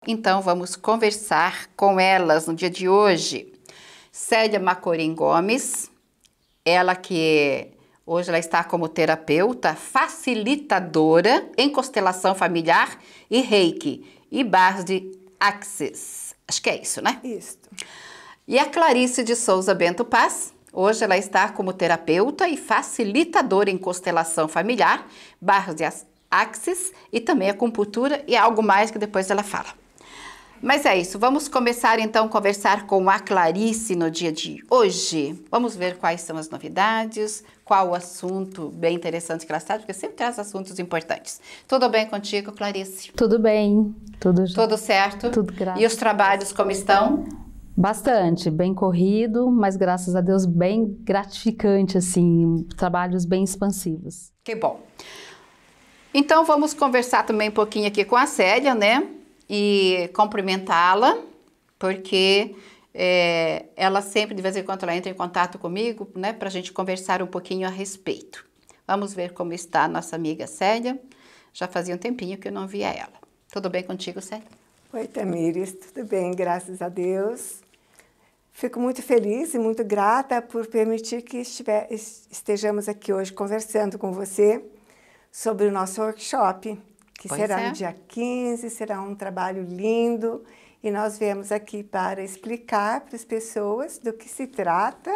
Então vamos conversar com elas no dia de hoje. Célia Macorim Gomes, ela que hoje ela está como terapeuta, facilitadora em constelação familiar e reiki e barras de Axis. Acho que é isso, né? Isso. E a Clarice de Souza Bento Paz, hoje ela está como terapeuta e facilitadora em constelação familiar, barras de Axis e também acupuntura e algo mais que depois ela fala. Mas é isso, vamos começar então a conversar com a Clarice no dia de hoje. Vamos ver quais são as novidades, qual o assunto bem interessante que ela traz, porque sempre traz assuntos importantes. Tudo bem contigo, Clarice? Tudo bem, Tudo certo? Tudo, graças. E os trabalhos como estão? Bastante, bem corrido, mas graças a Deus bem gratificante, assim, trabalhos bem expansivos. Que bom. Então vamos conversar também um pouquinho aqui com a Célia, né? E cumprimentá-la, porque ela sempre, de vez em quando, ela entra em contato comigo, né, para a gente conversar um pouquinho a respeito. Vamos ver como está a nossa amiga Célia. Já fazia um tempinho que eu não via ela. Tudo bem contigo, Célia? Oi, Tamires, tudo bem, graças a Deus. Fico muito feliz e muito grata por permitir que estejamos aqui hoje conversando com você sobre o nosso workshop, que será no dia 15, será um trabalho lindo e nós viemos aqui para explicar para as pessoas do que se trata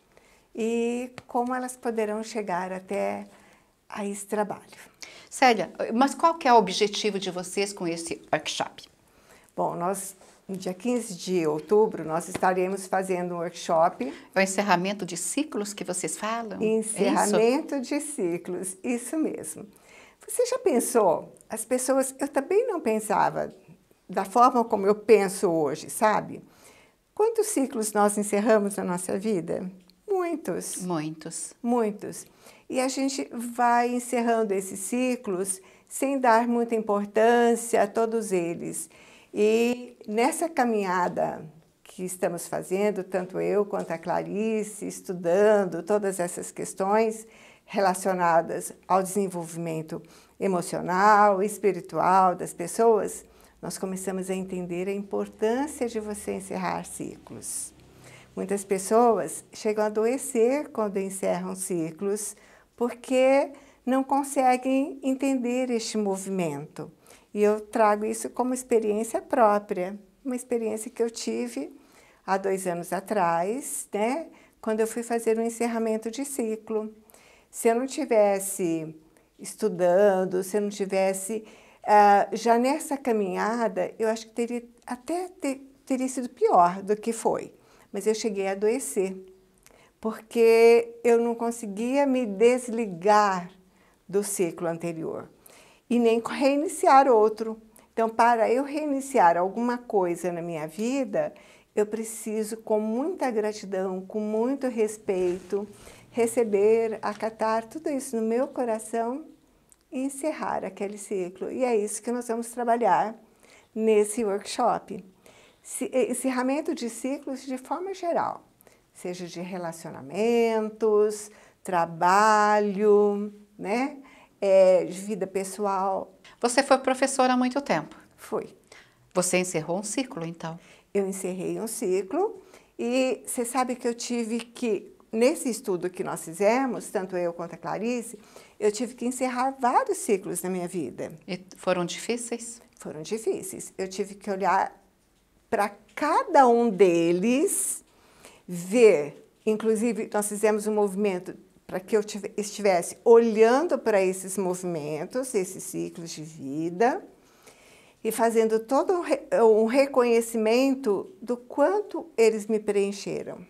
e como elas poderão chegar até a esse trabalho. Célia, mas qual que é o objetivo de vocês com esse workshop? Bom, nós, no dia 15 de outubro, nós estaremos fazendo um workshop. É o encerramento de ciclos que vocês falam? Encerramento de ciclos, isso mesmo. Você já pensou? As pessoas, eu também não pensava da forma como eu penso hoje, sabe? Quantos ciclos nós encerramos na nossa vida? Muitos. Muitos. Muitos. E a gente vai encerrando esses ciclos sem dar muita importância a todos eles. E nessa caminhada que estamos fazendo, tanto eu quanto a Clarice, estudando todas essas questões relacionadas ao desenvolvimento emocional, espiritual das pessoas, nós começamos a entender a importância de você encerrar ciclos. Muitas pessoas chegam a adoecer quando encerram ciclos porque não conseguem entender este movimento. E eu trago isso como experiência própria, uma experiência que eu tive há 2 anos atrás, né, quando eu fui fazer um encerramento de ciclo. Se eu não tivesse estudando, se eu não tivesse já nessa caminhada, eu acho que teria sido pior do que foi. Mas eu cheguei a adoecer, porque eu não conseguia me desligar do ciclo anterior e nem reiniciar outro. Então, para eu reiniciar alguma coisa na minha vida, eu preciso, com muita gratidão, com muito respeito, receber, acatar tudo isso no meu coração e encerrar aquele ciclo. E é isso que nós vamos trabalhar nesse workshop. Encerramento de ciclos de forma geral, seja de relacionamentos, trabalho, né? De vida pessoal. Você foi professora há muito tempo? Fui. Você encerrou um ciclo, então? Eu encerrei um ciclo e você sabe que eu tive que, nesse estudo que nós fizemos, tanto eu quanto a Clarice, eu tive que encerrar vários ciclos na minha vida. E foram difíceis? Foram difíceis. Eu tive que olhar para cada um deles, ver, inclusive nós fizemos um movimento para que eu estivesse olhando para esses movimentos, esses ciclos de vida, e fazendo todo um reconhecimento do quanto eles me preencheram.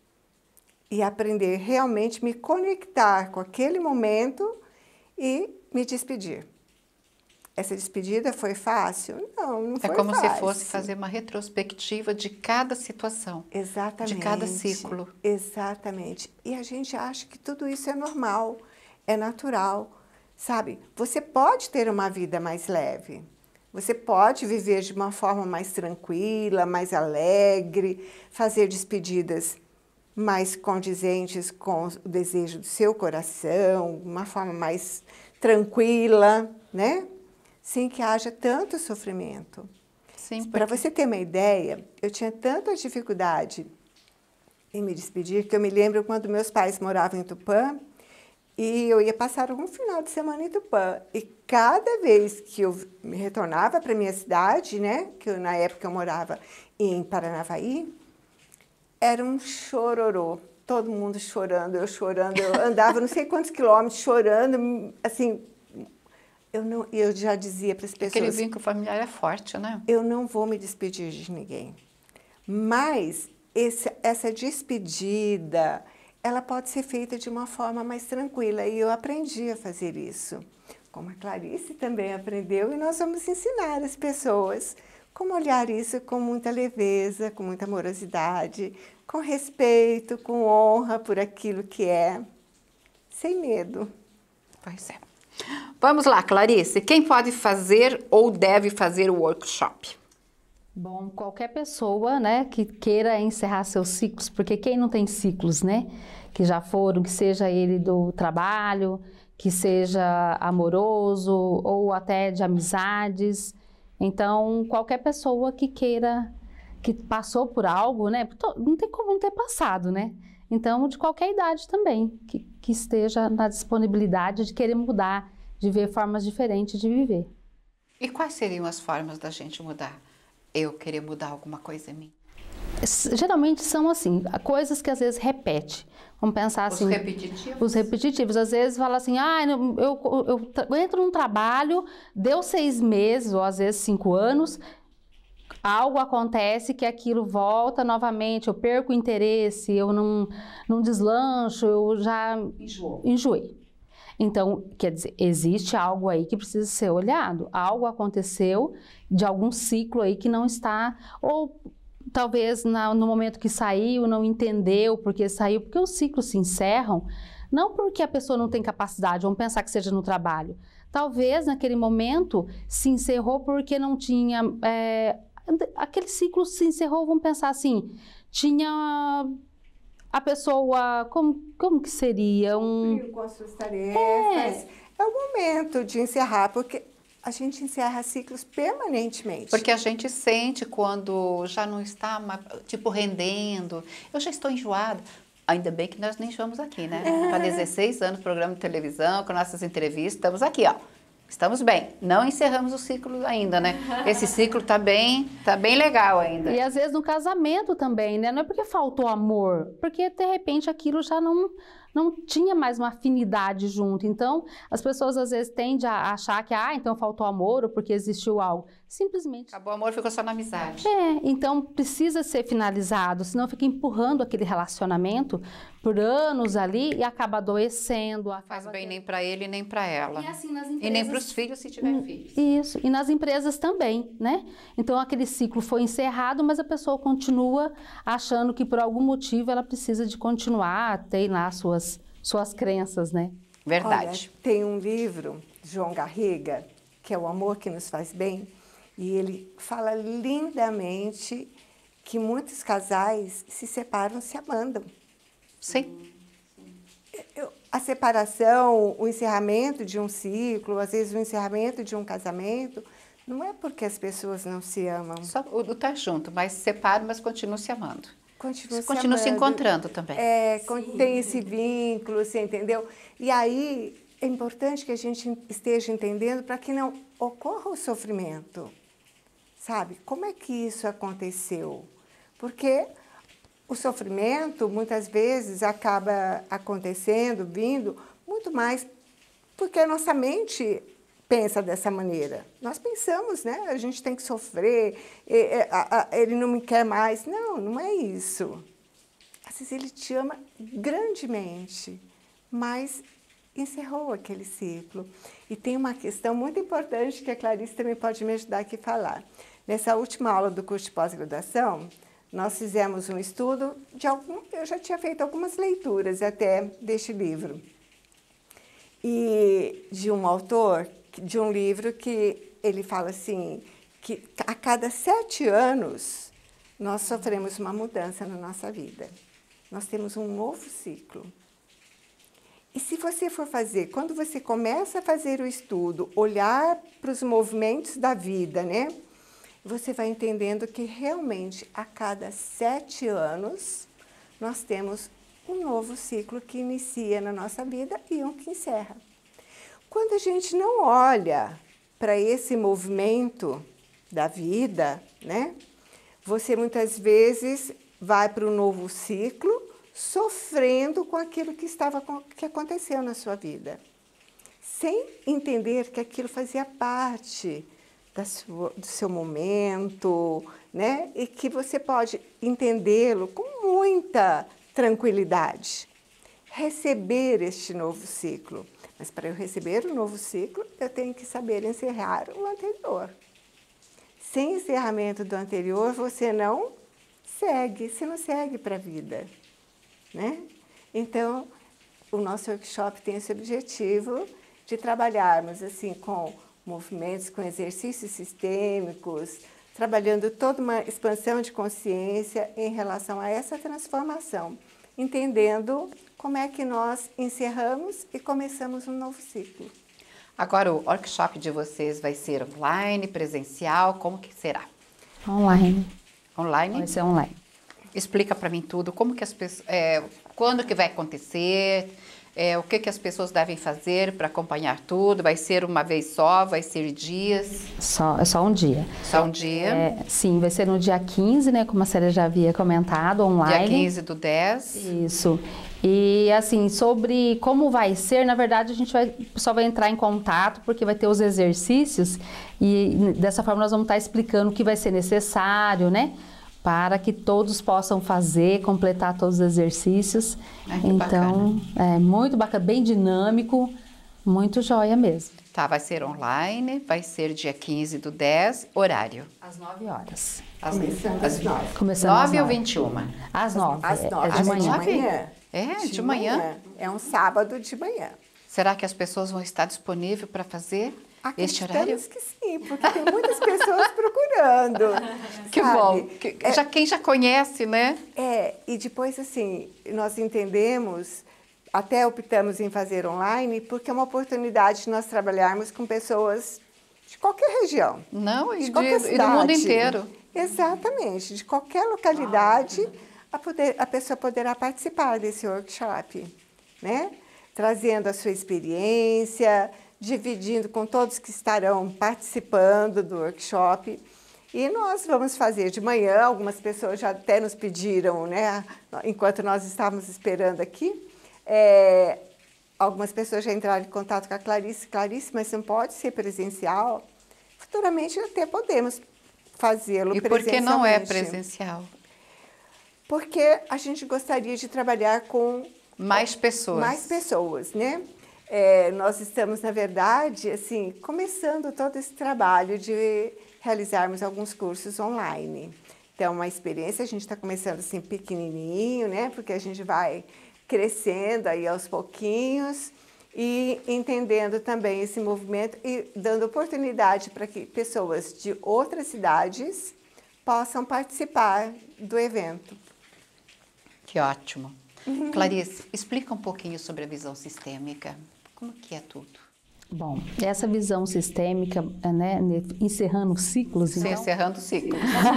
E aprender realmente me conectar com aquele momento e me despedir. Essa despedida foi fácil? Não, não foi fácil. É como se fosse fazer uma retrospectiva de cada situação. Exatamente. De cada ciclo. Exatamente. E a gente acha que tudo isso é normal, é natural. Sabe, você pode ter uma vida mais leve. Você pode viver de uma forma mais tranquila, mais alegre, fazer despedidas mais condizentes com o desejo do seu coração, uma forma mais tranquila, né? Sem que haja tanto sofrimento. Sim, Para você ter uma ideia, eu tinha tanta dificuldade em me despedir que eu me lembro quando meus pais moravam em Tupã e eu ia passar algum final de semana em Tupã. E cada vez que eu me retornava para minha cidade, né, na época eu morava em Paranavaí, era um chororô. Todo mundo chorando, eu andava não sei quantos quilômetros chorando, assim, eu já dizia para as pessoas... Aquele vínculo familiar é forte, né? Eu não vou me despedir de ninguém. Mas essa despedida, ela pode ser feita de uma forma mais tranquila. E eu aprendi a fazer isso. Como a Clarice também aprendeu, e nós vamos ensinar as pessoas como olhar isso com muita leveza, com muita amorosidade, com respeito, com honra por aquilo que é, sem medo. Pois é. Vamos lá, Clarice. Quem pode fazer ou deve fazer o workshop? Bom, qualquer pessoa, né, que queira encerrar seus ciclos, porque quem não tem ciclos, né, que já foram, que seja ele do trabalho, que seja amoroso ou até de amizades. Então, qualquer pessoa que queira, que passou por algo, né, não tem como não ter passado, né? Então, de qualquer idade também, que esteja na disponibilidade de querer mudar, de ver formas diferentes de viver. E quais seriam as formas da gente mudar? Eu querer mudar alguma coisa em mim? Geralmente são assim, coisas que às vezes repete. Vamos pensar assim... Os repetitivos? Os repetitivos. Às vezes fala assim, eu entro num trabalho, deu 6 meses, ou às vezes 5 anos, algo acontece que aquilo volta novamente, eu perco o interesse, eu não deslancho, eu já enjoei. Então, quer dizer, existe algo aí que precisa ser olhado. Algo aconteceu de algum ciclo aí que não está... Ou talvez no momento que saiu, não entendeu porque saiu. Porque os ciclos se encerram, não porque a pessoa não tem capacidade, vamos pensar que seja no trabalho. Talvez naquele momento se encerrou porque não tinha... aquele ciclo se encerrou, vamos pensar assim, tinha... A pessoa, como que seria? Com as suas tarefas. É o momento de encerrar, porque a gente encerra ciclos permanentemente. Porque a gente sente quando já não está, tipo, rendendo. Eu já estou enjoada. Ainda bem que nós nem estamos aqui, né? Há 16 anos, programa de televisão, com nossas entrevistas, estamos aqui, ó. Estamos bem, não encerramos o ciclo ainda, né? Esse ciclo tá bem legal ainda. E às vezes no casamento também, né? Não é porque faltou amor, porque de repente aquilo já não tinha mais uma afinidade junto. Então, as pessoas às vezes tendem a achar que, então faltou amor ou porque existiu algo. Simplesmente... Acabou o amor, ficou só na amizade. Então precisa ser finalizado, senão fica empurrando aquele relacionamento por anos ali e acaba adoecendo. Faz bem nem para ele, nem para ela. E assim nas empresas... E nem para os filhos, se tiver filhos. Isso, e nas empresas também, né? Então aquele ciclo foi encerrado, mas a pessoa continua achando que por algum motivo ela precisa de continuar, tem lá suas crenças, né? Verdade. Olha, tem um livro, João Garriga, que é O Amor que Nos Faz Bem, e ele fala lindamente que muitos casais se separam se amando. Sim. A separação, o encerramento de um ciclo, às vezes o encerramento de um casamento, não é porque as pessoas não se amam. Só o tá junto, mas se separam, mas continuam se amando. Continuam se encontrando também. Tem esse vínculo, você entendeu? E aí é importante que a gente esteja entendendo para que não ocorra o sofrimento. Sabe? Como é que isso aconteceu? Porque o sofrimento, muitas vezes, acaba acontecendo, vindo, muito mais porque a nossa mente pensa dessa maneira. Nós pensamos, né? A gente tem que sofrer, ele não me quer mais. Não, não é isso. Às vezes ele te ama grandemente, mas encerrou aquele ciclo. E tem uma questão muito importante que a Clarice também pode me ajudar aqui a falar. Nessa última aula do curso de pós-graduação, nós fizemos um estudo eu já tinha feito algumas leituras até deste livro. E de um autor, de um livro que ele fala assim, que a cada 7 anos nós sofremos uma mudança na nossa vida. Nós temos um novo ciclo. E se você for fazer, quando você começa a fazer o estudo, olhar para os movimentos da vida, né? você vai entendendo que realmente a cada 7 anos nós temos um novo ciclo que inicia na nossa vida e um que encerra. Quando a gente não olha para esse movimento da vida, né? Você muitas vezes vai para um novo ciclo sofrendo com aquilo que aconteceu na sua vida, sem entender que aquilo fazia parte do seu momento, né? E que você pode entendê-lo com muita tranquilidade. Receber este novo ciclo. Mas para eu receber o novo ciclo, eu tenho que saber encerrar o anterior. Sem encerramento do anterior, você não segue para a vida, né? Então, o nosso workshop tem esse objetivo de trabalharmos assim com movimentos, com exercícios sistêmicos, trabalhando toda uma expansão de consciência em relação a essa transformação, entendendo como é que nós encerramos e começamos um novo ciclo. Agora, o workshop de vocês vai ser online, presencial, como que será? Online. Online? Vai ser online. Explica para mim tudo, como que as pessoas, quando que vai acontecer, o que as pessoas devem fazer para acompanhar tudo, vai ser uma vez só, vai ser dias? É só um dia. Só um dia? Sim, vai ser no dia 15, né, como a Célia já havia comentado, online. Dia 15/10. Isso. E assim, sobre como vai ser, na verdade a gente só vai entrar em contato porque vai ter os exercícios e dessa forma nós vamos estar explicando o que vai ser necessário, né? Para que todos possam fazer, completar todos os exercícios. Então, bacana. É muito bacana, bem dinâmico, muito joia mesmo. Tá, vai ser online, vai ser dia 15/10, horário? Às 9 horas. Começando às 9. Começando 9 às ou 9. 21? Às 9. Às 9. É de manhã. De manhã? É um sábado de manhã. Será que as pessoas vão estar disponíveis para fazer este horário? Acreditamos que sim, porque tem muitas pessoas procurando. Que sabe? bom. Quem já conhece, né? E depois, assim, nós entendemos, até optamos em fazer online, porque é uma oportunidade de nós trabalharmos com pessoas de qualquer região. Não, de qualquer e do cidade. mundo inteiro. Exatamente, de qualquer localidade, a pessoa poderá participar desse workshop, né? Trazendo a sua experiência, dividindo com todos que estarão participando do workshop. E nós vamos fazer de manhã, algumas pessoas já até nos pediram, né? Enquanto nós estávamos esperando aqui, algumas pessoas já entraram em contato com a Clarice. Clarice, mas não pode ser presencial? Futuramente até podemos fazê-lo presencialmente. E por que não é presencial? Porque a gente gostaria de trabalhar com mais pessoas. Mais pessoas, né? Nós estamos, na verdade, assim, começando todo esse trabalho de realizarmos alguns cursos online. Então, uma experiência, a gente está começando assim pequenininho, né? Porque a gente vai crescendo aí aos pouquinhos e entendendo também esse movimento e dando oportunidade para que pessoas de outras cidades possam participar do evento. Que ótimo. Clarice, explica um pouquinho sobre a visão sistêmica. Como que é tudo? Bom, essa visão sistêmica, né, encerrando ciclos, Sim, então... encerrando ciclos.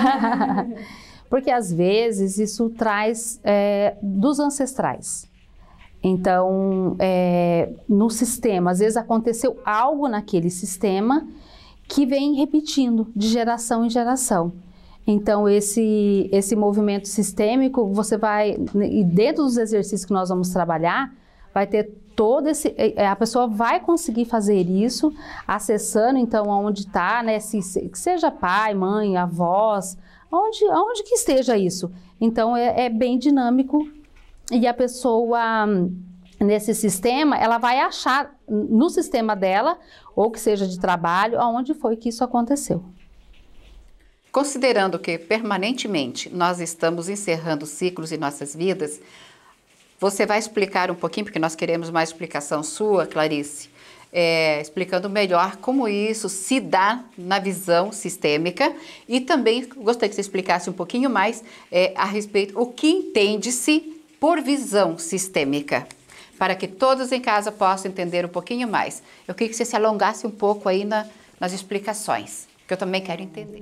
Porque às vezes isso traz dos ancestrais. Então, no sistema, às vezes aconteceu algo naquele sistema que vem repetindo de geração em geração. Então, esse movimento sistêmico, você vai, e dentro dos exercícios que nós vamos trabalhar, vai ter todo a pessoa vai conseguir fazer isso, acessando, então, onde está, né, que seja pai, mãe, avós, onde que esteja isso. Então, é bem dinâmico e a pessoa, nesse sistema, ela vai achar no sistema dela, ou que seja de trabalho, aonde foi que isso aconteceu. Considerando que permanentemente nós estamos encerrando ciclos em nossas vidas, você vai explicar um pouquinho, porque nós queremos mais explicação sua, Clarice, explicando melhor como isso se dá na visão sistêmica e também gostaria que você explicasse um pouquinho mais a respeito o que entende-se por visão sistêmica, para que todos em casa possam entender um pouquinho mais. Eu queria que você se alongasse um pouco aí nas explicações. Que eu também quero entender.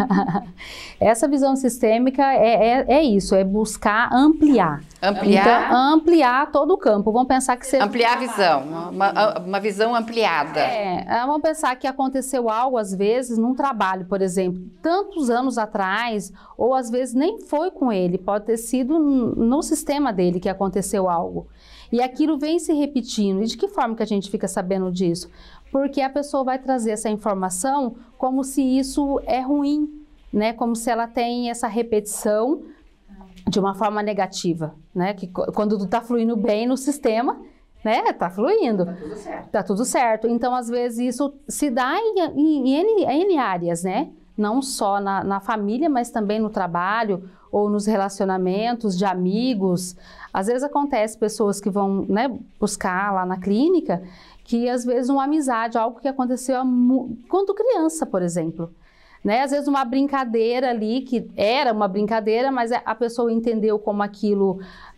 Essa visão sistêmica é isso, é buscar ampliar. Ampliar? Então, ampliar todo o campo. Vamos pensar que você... Ampliar a visão, uma visão ampliada. Vamos pensar que aconteceu algo, às vezes, num trabalho, por exemplo, tantos anos atrás, ou às vezes nem foi com ele, pode ter sido no sistema dele que aconteceu algo. E aquilo vem se repetindo. E de que forma que a gente fica sabendo disso? Porque a pessoa vai trazer essa informação como se isso é ruim, né? Como se ela tem essa repetição de uma forma negativa, né? Que quando tu tá fluindo bem no sistema, né? Tá fluindo. Tá tudo certo. Tá tudo certo. Então, às vezes, isso se dá em N áreas, né? Não só na família, mas também no trabalho ou nos relacionamentos de amigos. Às vezes acontece pessoas que vão, né, buscar lá na clínica que às vezes uma amizade, algo que aconteceu quando criança, por exemplo. Né? Às vezes uma brincadeira ali, que era uma brincadeira, mas a pessoa entendeu como aquilo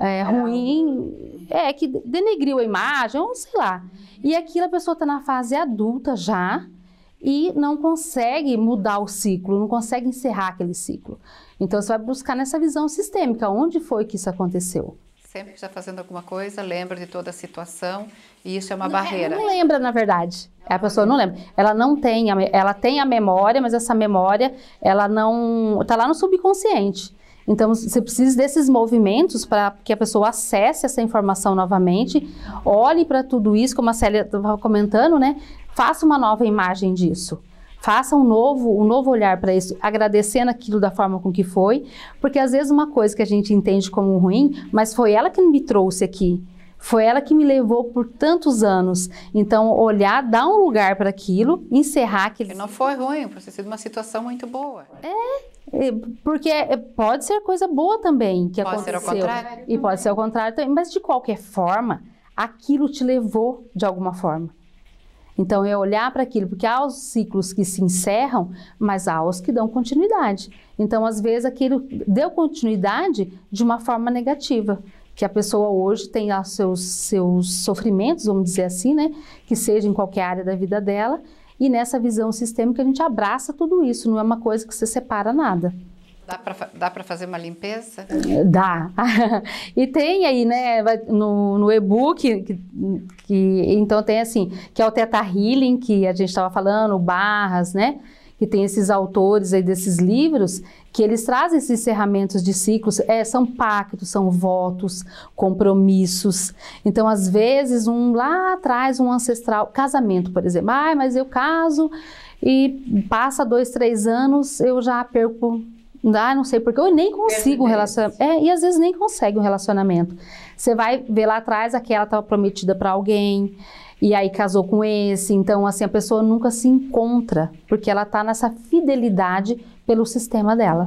ruim, que denegriu a imagem, ou sei lá. E aquilo a pessoa está na fase adulta já e não consegue mudar o ciclo, não consegue encerrar aquele ciclo. Então você vai buscar nessa visão sistêmica, onde foi que isso aconteceu? Sempre que está fazendo alguma coisa, lembra de toda a situação e isso é uma barreira. Não lembra, na verdade. A pessoa não lembra. Ela não tem, ela tem a memória, mas essa memória, ela não... está lá no subconsciente. Então, você precisa desses movimentos para que a pessoa acesse essa informação novamente, olhe para tudo isso, como a Célia estava comentando, né? Faça uma nova imagem disso. Faça um novo olhar para isso, agradecendo aquilo da forma com que foi, porque às vezes uma coisa que a gente entende como ruim, mas foi ela que me trouxe aqui, foi ela que me levou por tantos anos. Então, olhar, dar um lugar para aquilo, encerrar aquilo. Que não foi ruim, pode ter sido uma situação muito boa. Porque pode ser coisa boa também que aconteceu. Pode ser ao contrário. E pode ser ao contrário também, mas de qualquer forma, aquilo te levou de alguma forma. Então, é olhar para aquilo, porque há os ciclos que se encerram, mas há os que dão continuidade. Então, às vezes, aquilo deu continuidade de uma forma negativa, que a pessoa hoje tem seus sofrimentos, vamos dizer assim, né? Que seja em qualquer área da vida dela, e nessa visão sistêmica a gente abraça tudo isso, não é uma coisa que você separa nada. Dá para fazer uma limpeza? Dá. E tem aí, né, no e-book, então tem assim, que é o Theta Healing, que a gente estava falando, o Barras, né, que tem esses autores aí desses livros, que eles trazem esses encerramentos de ciclos, são pactos, são votos, compromissos. Então, às vezes, lá atrás, um ancestral, casamento, por exemplo, mas eu caso e passa 2, 3 anos, eu já perco... não sei porque, eu nem consigo um relacionamento. E às vezes nem consegue um relacionamento. Você vai ver lá atrás, aquela estava prometida para alguém, e aí casou com esse. Então, assim, a pessoa nunca se encontra, porque ela está nessa fidelidade pelo sistema dela.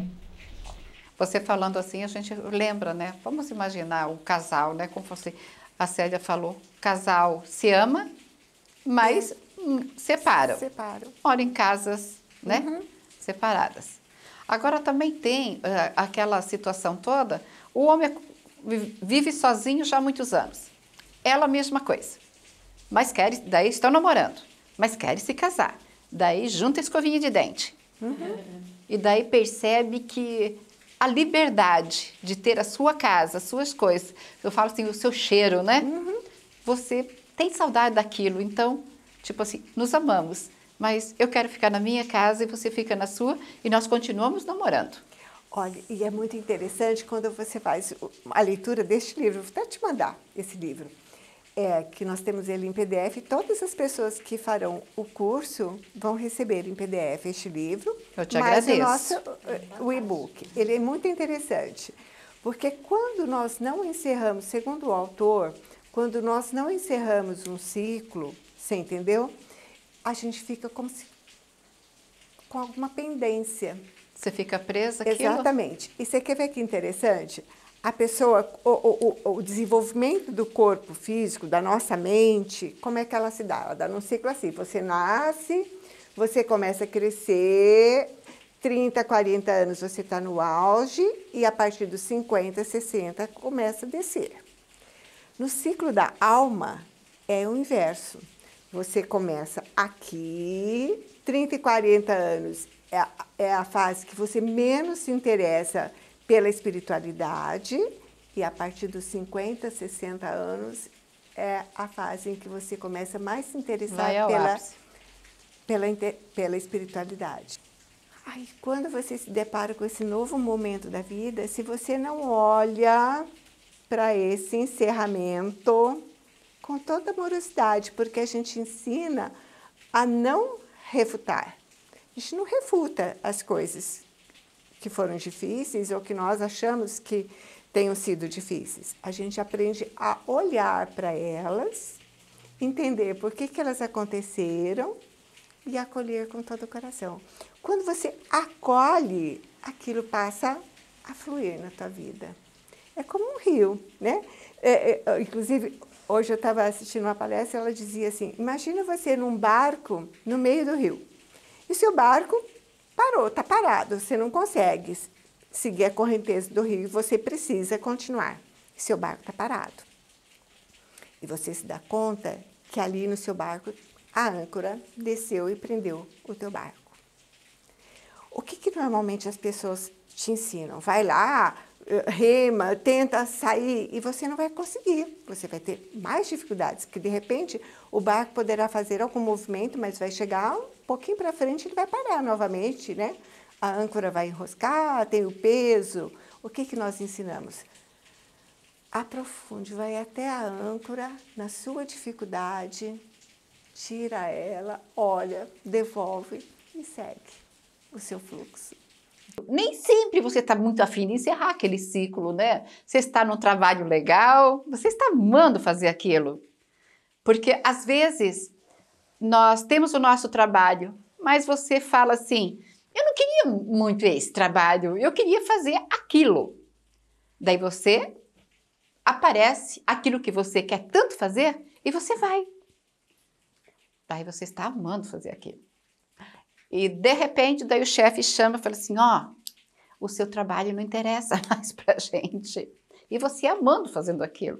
Você falando assim, a gente lembra, né? Vamos imaginar o casal, né? Como a Célia falou, o casal se ama, mas separam. Moram em casas, né? Separadas. Agora também tem aquela situação toda, o homem vive sozinho já há muitos anos. Ela a mesma coisa. Mas daí estão namorando, mas querem se casar. Daí junta a escovinha de dente. E daí percebe que a liberdade de ter a sua casa, as suas coisas, eu falo assim, o seu cheiro, né? Você tem saudade daquilo, então, tipo assim, nos amamos. Mas eu quero ficar na minha casa e você fica na sua e nós continuamos namorando. Olha, e é muito interessante quando você faz a leitura deste livro. Vou até te mandar esse livro, que nós temos ele em PDF. Todas as pessoas que farão o curso vão receber em PDF este livro. Eu te agradeço. O e-book. Ele é muito interessante, porque quando nós não encerramos, segundo o autor, quando nós não encerramos um ciclo, você entendeu? A gente fica como se com alguma pendência. Você fica presa àquilo? Exatamente. E você quer ver que interessante? A pessoa, o desenvolvimento do corpo físico, da nossa mente, como é que ela se dá? Ela dá num ciclo assim, você nasce, você começa a crescer, 30, 40 anos você está no auge e a partir dos 50, 60 começa a descer. No ciclo da alma é o inverso. Você começa aqui 30 e 40 anos é a fase que você menos se interessa pela espiritualidade, e a partir dos 50, 60 anos é a fase em que você começa mais a se interessar pela espiritualidade. Ai, quando você se depara com esse novo momento da vida, se você não olha para esse encerramento com toda amorosidade, porque a gente ensina a não refutar. A gente não refuta as coisas que foram difíceis ou que nós achamos que tenham sido difíceis. A gente aprende a olhar para elas, entender por que elas aconteceram e acolher com todo o coração. Quando você acolhe, aquilo passa a fluir na tua vida. É como um rio, né? Inclusive, hoje eu estava assistindo uma palestra, ela dizia assim, imagina você num barco no meio do rio. E seu barco parou, está parado, você não consegue seguir a correnteza do rio e você precisa continuar. E seu barco está parado. E você se dá conta que ali no seu barco a âncora desceu e prendeu o teu barco. O que normalmente as pessoas te ensinam? Vai lá, rema, tenta sair e você não vai conseguir. Você vai ter mais dificuldades, que de repente o barco poderá fazer algum movimento, mas vai chegar um pouquinho para frente e ele vai parar novamente, né? A âncora vai enroscar, tem o peso. O que nós ensinamos? Aprofunde, vai até a âncora, na sua dificuldade, tira ela, olha, devolve e segue o seu fluxo. Nem sempre você está muito afim de encerrar aquele ciclo, né? Você está num trabalho legal, você está amando fazer aquilo. Porque, às vezes, nós temos o nosso trabalho, mas você fala assim, eu não queria muito esse trabalho, eu queria fazer aquilo. Daí você aparece aquilo que você quer tanto fazer e você vai. Daí você está amando fazer aquilo. E, de repente, daí o chefe chama e fala assim, ó, o seu trabalho não interessa mais pra gente. E você amando fazendo aquilo.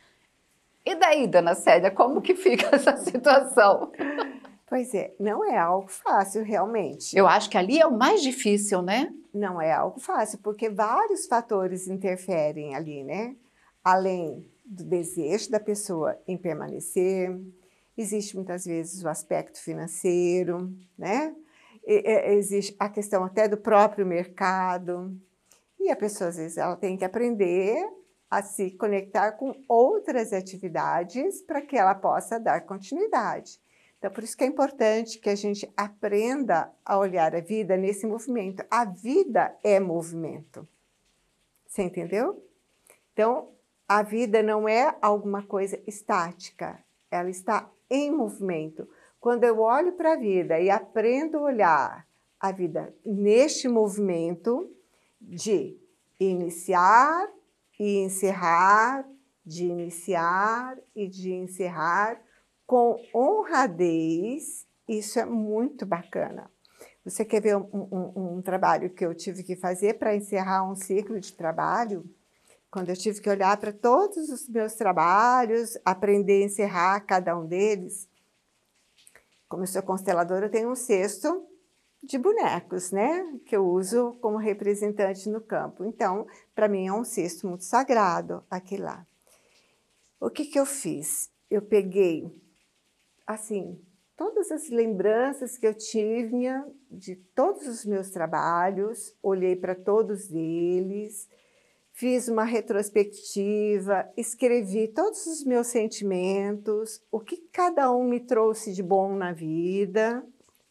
E daí, dona Célia, como que fica essa situação? Pois é, não é algo fácil, realmente. Eu acho que ali é o mais difícil, né? Não é algo fácil, porque vários fatores interferem ali, né? Além do desejo da pessoa em permanecer, existe muitas vezes o aspecto financeiro, né? Existe a questão até do próprio mercado. E a pessoa, às vezes, ela tem que aprender a se conectar com outras atividades para que ela possa dar continuidade. Então, por isso que é importante que a gente aprenda a olhar a vida nesse movimento. A vida é movimento. Você entendeu? Então, a vida não é alguma coisa estática, ela está em movimento. Quando eu olho para a vida e aprendo a olhar a vida neste movimento de iniciar e encerrar, de iniciar e de encerrar, com honradez, isso é muito bacana. Você quer ver um trabalho que eu tive que fazer para encerrar um ciclo de trabalho? Quando eu tive que olhar para todos os meus trabalhos, aprender a encerrar cada um deles. Como eu sou consteladora, eu tenho um cesto de bonecos, né? Que eu uso como representante no campo. Então, para mim é um cesto muito sagrado, aquele lá. O que eu fiz? Eu peguei assim, todas as lembranças que eu tinha de todos os meus trabalhos, olhei para todos eles, fiz uma retrospectiva, escrevi todos os meus sentimentos, o que cada um me trouxe de bom na vida,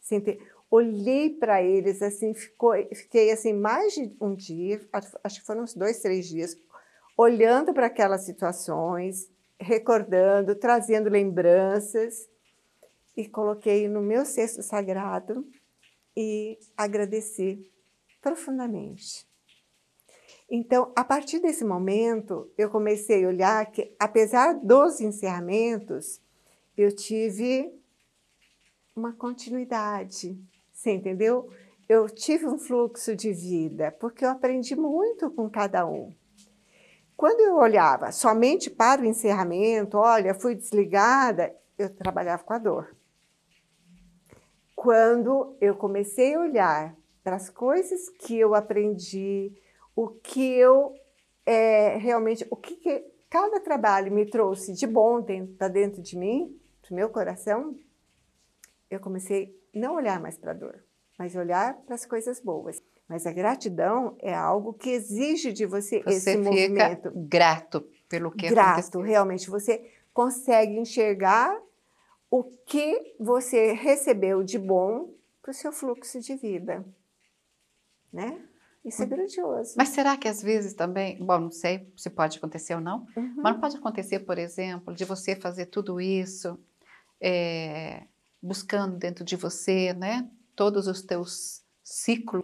olhei para eles, assim, fiquei assim, mais de um dia, acho que foram uns 2, 3 dias, olhando para aquelas situações, recordando, trazendo lembranças, e coloquei no meu cesto sagrado e agradeci profundamente. Então, a partir desse momento, eu comecei a olhar que, apesar dos encerramentos, eu tive uma continuidade, você entendeu? Eu tive um fluxo de vida, porque eu aprendi muito com cada um. Quando eu olhava somente para o encerramento, olha, fui desligada, eu trabalhava com a dor. quando eu comecei a olhar para as coisas que eu aprendi, o que eu realmente, o que cada trabalho me trouxe de bom para dentro de mim, do meu coração, eu comecei a não olhar mais para a dor, mas olhar para as coisas boas. Mas a gratidão é algo que exige de você esse movimento. Você fica grato pelo que grato, aconteceu. realmente. Você consegue enxergar o que você recebeu de bom para o seu fluxo de vida, né? Isso é grandioso. Mas será que às vezes também, bom, não sei se pode acontecer ou não, mas não pode acontecer, por exemplo, de você fazer tudo isso, buscando dentro de você, né, todos os teus ciclos,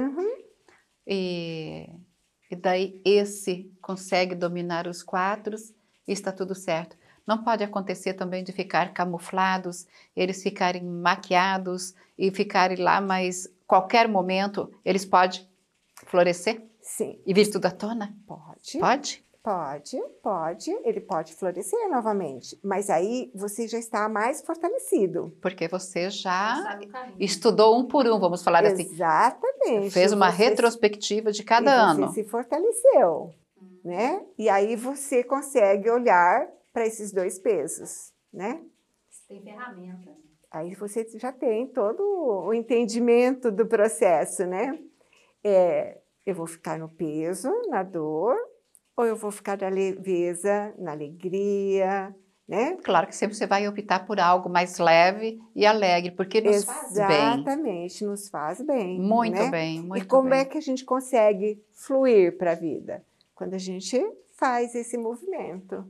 e daí esse consegue dominar os 4 e está tudo certo. Não pode acontecer também de ficar camuflados, eles ficarem maquiados e ficarem lá, mas qualquer momento eles podem florescer? Sim. E vir tudo à tona? Pode. Pode? Pode. Ele pode florescer novamente. Mas aí você já está mais fortalecido. Porque você já estudou um por um, vamos falar assim. Exatamente. Fez uma retrospectiva de cada ano. Você se fortaleceu, né? E aí você consegue olhar para esses 2 pesos, né? Você tem ferramenta. Aí você já tem todo o entendimento do processo, né? Eu vou ficar no peso, na dor, ou eu vou ficar na leveza, na alegria, né? Claro que sempre você vai optar por algo mais leve e alegre, porque nos faz bem. Exatamente, nos faz bem. Muito né? bem, muito bem. E como é que a gente consegue fluir para a vida? Quando a gente faz esse movimento.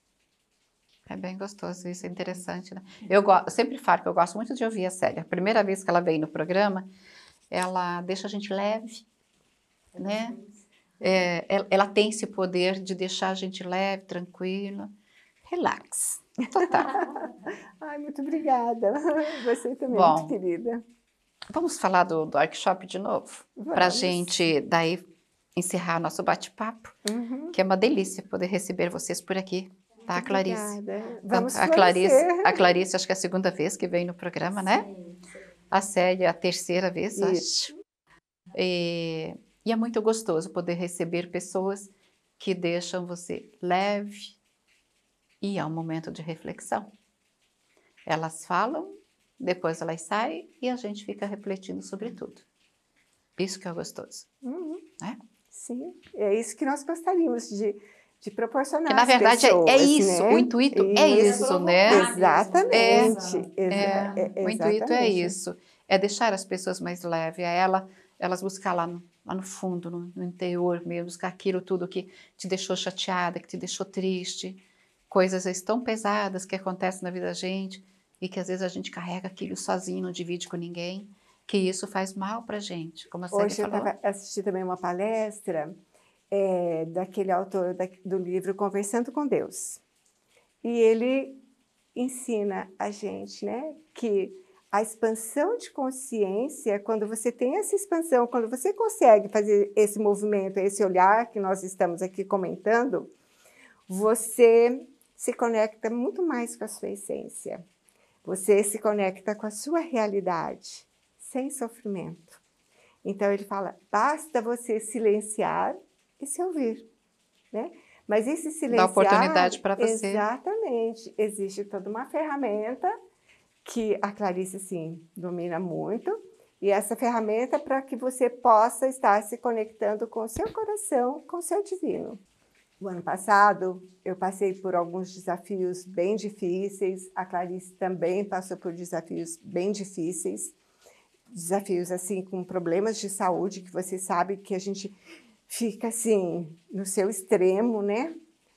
É bem gostoso, isso é interessante, né? Eu sempre falo que eu gosto muito de ouvir a Célia. A primeira vez que ela veio no programa, ela deixa a gente leve, né? Ela tem esse poder de deixar a gente leve, tranquila, relax, total. Ai, muito obrigada. Você também, Bom, muito querida. Vamos falar do workshop de novo? Para a gente, daí, encerrar nosso bate-papo, que é uma delícia poder receber vocês por aqui, tá, Muito Clarice? Obrigada. Então, Vamos a Clarice, acho que é a 2ª vez que vem no programa, né? Sim. A Célia, a 3ª vez, Isso. acho. E é muito gostoso poder receber pessoas que deixam você leve e é um momento de reflexão. Elas falam, depois elas saem e a gente fica refletindo sobre tudo. Isso que é gostoso. Né? Sim, é isso que nós gostaríamos de proporcionar. Que na verdade pessoas, é isso, né? o intuito é isso, né? Exatamente. O intuito é isso, é deixar as pessoas mais leves, elas buscar lá no fundo, no interior mesmo, buscar aquilo tudo que te deixou chateada, que te deixou triste, coisas tão pesadas que acontecem na vida da gente e que às vezes a gente carrega aquilo sozinho, não divide com ninguém, que isso faz mal pra gente, como a Célia Hoje falou. eu estava assistindo também uma palestra daquele autor do livro Conversando com Deus. E ele ensina a gente, né, que a expansão de consciência, quando você tem essa expansão, quando você consegue fazer esse movimento, esse olhar que nós estamos aqui comentando, você se conecta muito mais com a sua essência. Você se conecta com a sua realidade, sem sofrimento. Então ele fala, basta você silenciar e se ouvir, né? Mas esse silenciar... Dá oportunidade para você. Exatamente. Existe toda uma ferramenta que a Clarice, sim, domina muito. E essa ferramenta para que você possa estar se conectando com o seu coração, com o seu divino. O ano passado, eu passei por alguns desafios bem difíceis. A Clarice também passou por desafios bem difíceis. Desafios, assim, com problemas de saúde, que você sabe que a gente fica, assim, no seu extremo, né?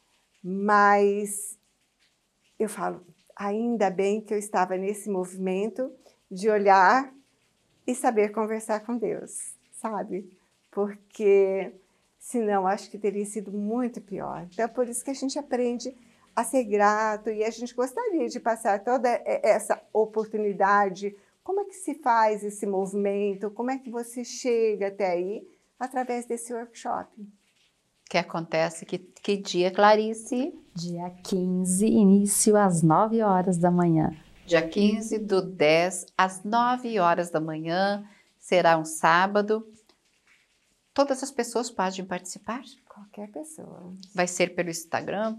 Mas eu falo, ainda bem que eu estava nesse movimento de olhar e saber conversar com Deus, sabe? Porque senão acho que teria sido muito pior. Então é por isso que a gente aprende a ser grato e a gente gostaria de passar toda essa oportunidade. Como é que se faz esse movimento? Como é que você chega até aí através desse workshop? Que acontece, que dia, Clarice? Dia 15, início às 9 horas da manhã. Dia 15/10, às 9 horas da manhã, será um sábado. Todas as pessoas podem participar? Qualquer pessoa. Vai ser pelo Instagram,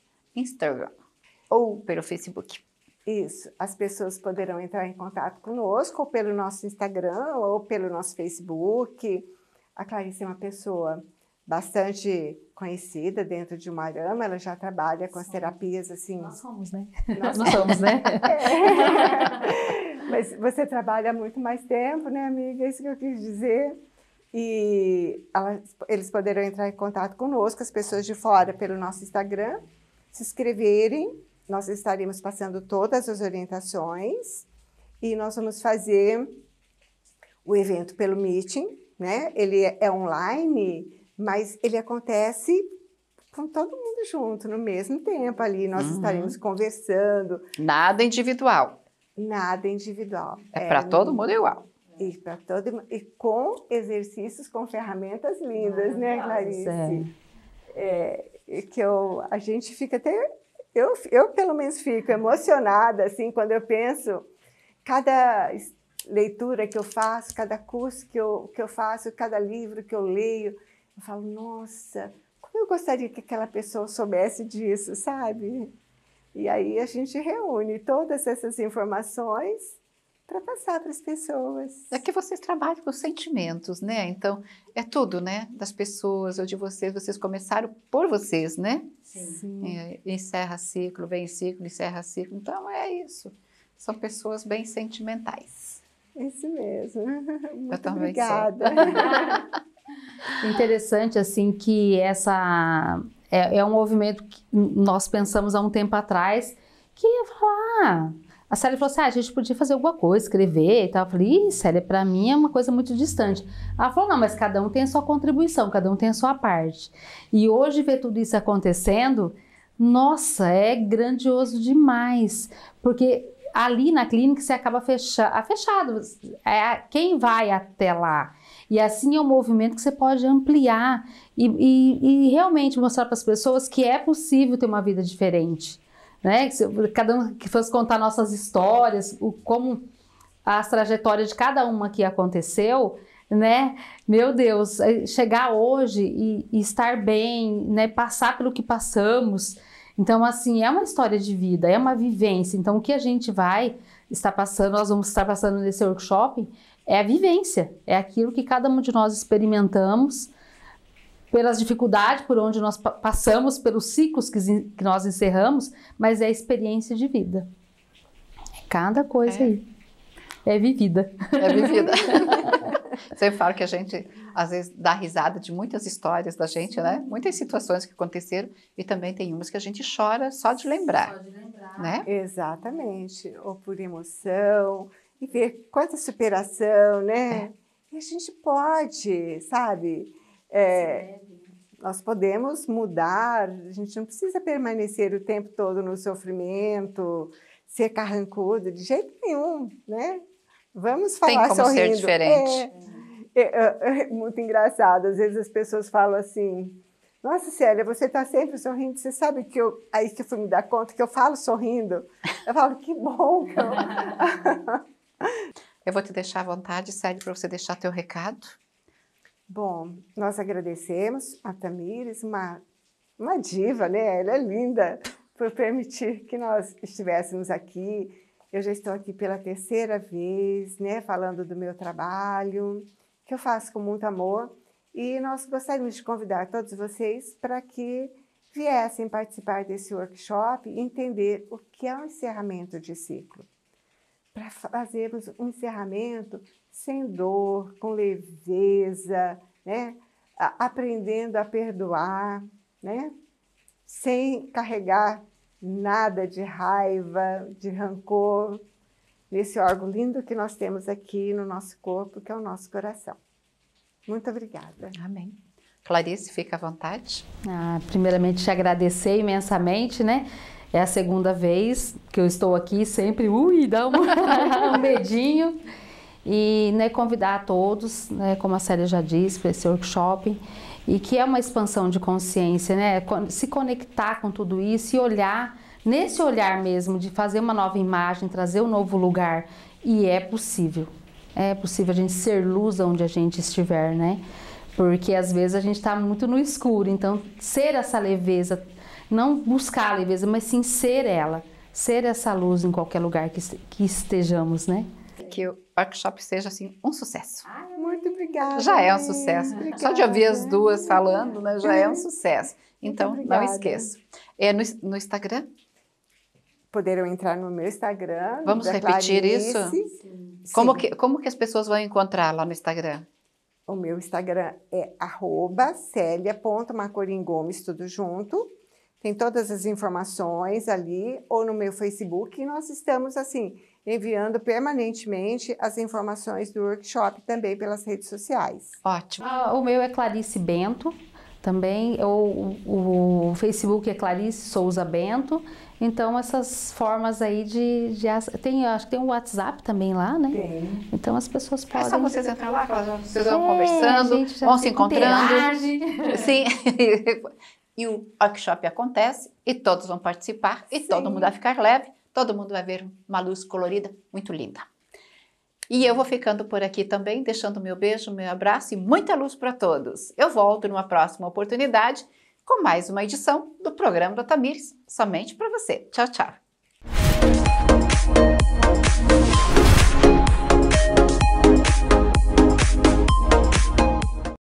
ou pelo Facebook? Isso, as pessoas poderão entrar em contato conosco, ou pelo nosso Instagram, ou pelo nosso Facebook. A Clarice é uma pessoa bastante conhecida dentro de Umuarama, ela já trabalha com as terapias assim... Nós somos, né? Nós somos, né? Mas você trabalha há muito mais tempo, né, amiga? É isso que eu quis dizer. E eles poderão entrar em contato conosco, as pessoas de fora, pelo nosso Instagram, se inscreverem. Nós estaremos passando todas as orientações e nós vamos fazer o evento pelo Meeting, né? Ele é online, mas ele acontece com todo mundo junto, no mesmo tempo ali. Nós estaremos conversando. Nada individual. Nada individual. É para todo mundo igual. E, e com exercícios, com ferramentas lindas, né, Clarice? Que a gente fica até... Eu, pelo menos, fico emocionada, assim, quando eu penso, cada leitura que eu faço, cada curso que eu faço, cada livro que eu leio, eu falo, nossa, como eu gostaria que aquela pessoa soubesse disso, sabe? E aí a gente reúne todas essas informações para passar para as pessoas. É que vocês trabalham com sentimentos, né? Então, é tudo, né? Das pessoas ou de vocês começaram por vocês, né? Sim. Encerra ciclo, vem ciclo, encerra ciclo. Então, é isso. São pessoas bem sentimentais. Isso mesmo. Muito obrigada. Interessante, assim, que essa é um movimento que nós pensamos há um tempo atrás, que ia falar... A Célia falou assim, a gente podia fazer alguma coisa, escrever e tal. Eu falei, Célia, para mim é uma coisa muito distante. Ela falou, não, mas cada um tem a sua contribuição, cada um tem a sua parte. E hoje ver tudo isso acontecendo, nossa, é grandioso demais. Porque ali na clínica você acaba fechado. Quem vai até lá? E assim é um movimento que você pode ampliar e realmente mostrar para as pessoas que é possível ter uma vida diferente. Né? Cada um que fosse contar nossas histórias, como as trajetórias de cada uma que aconteceu, né? Meu Deus, chegar hoje e estar bem, né? Passar pelo que passamos. Então, assim, é uma história de vida, é uma vivência. Então, o que a gente vai estar passando, nós vamos estar passando nesse workshop, é a vivência, é aquilo que cada um de nós experimentamos, pelas dificuldades por onde nós passamos, pelos ciclos que nós encerramos, mas é a experiência de vida. Cada coisa aí é vivida. É vivida. Você fala que a gente, às vezes, dá risada de muitas histórias da gente, né? Muitas situações que aconteceram e também tem umas que a gente chora só de lembrar. Só de lembrar. Né? Exatamente. Ou por emoção, e ver quanta superação, né? E a gente pode, sabe... nós podemos mudar, a gente não precisa permanecer o tempo todo no sofrimento, ser carrancudo, de jeito nenhum, né? Vamos falar sorrindo. Tem como ser diferente. É muito engraçado, às vezes as pessoas falam assim, nossa, Célia, você está sempre sorrindo, você sabe que aí que eu fui me dar conta que eu falo sorrindo. Eu falo, que bom que eu vou te deixar à vontade, Célia, para você deixar teu recado. Bom, nós agradecemos a Tamires, uma diva, né? Ela é linda, por permitir que nós estivéssemos aqui. Eu já estou aqui pela 3ª vez, né? Falando do meu trabalho, que eu faço com muito amor. E nós gostaríamos de convidar todos vocês para que viessem participar desse workshop e entender o que é um encerramento de ciclo. Para fazermos um encerramento sem dor, com leveza, né? Aprendendo a perdoar, né? Sem carregar nada de raiva, de rancor, nesse órgão lindo que nós temos aqui no nosso corpo, que é o nosso coração. Muito obrigada. Amém. Clarice, fica à vontade. Primeiramente, te agradecer imensamente, né? É a 2ª vez que eu estou aqui, sempre, dá um medinho. E né, convidar a todos, né, como a Célia já disse, para esse workshop, e que é uma expansão de consciência, né? Se conectar com tudo isso e olhar nesse olhar mesmo de fazer uma nova imagem, trazer um novo lugar. E é possível a gente ser luz onde a gente estiver, né? Porque às vezes a gente está muito no escuro, então ser essa leveza, não buscar a leveza, mas sim ser ela, ser essa luz em qualquer lugar que estejamos, né? Que o workshop seja assim um sucesso. Muito obrigada. Já é um sucesso. Obrigada. Só de ouvir as duas falando, né, já é um sucesso. Então, não obrigada. esqueça. No Instagram? Poderão entrar no meu Instagram. Vamos da repetir Clarice. isso? Sim. Como que as pessoas vão encontrar lá no Instagram? O meu Instagram é @celia.macoringomes, tudo junto. Tem todas as informações ali, ou no meu Facebook. E nós estamos, assim, enviando permanentemente as informações do workshop também pelas redes sociais. Ótimo. O meu é Clarice Bento, também. O Facebook é Clarice Souza Bento. Então, essas formas aí acho que tem um WhatsApp também lá, né? Tem. Então, as pessoas podem... É só vocês entrarem lá, vocês vão conversando, a gente já vão se encontrando. interage. Sim. E o workshop acontece e todos vão participar e Sim. todo mundo vai ficar leve, todo mundo vai ver uma luz colorida muito linda. E eu vou ficando por aqui também, deixando meu beijo, meu abraço e muita luz para todos. Eu volto numa próxima oportunidade com mais uma edição do programa da Tamires, somente para você. Tchau, tchau.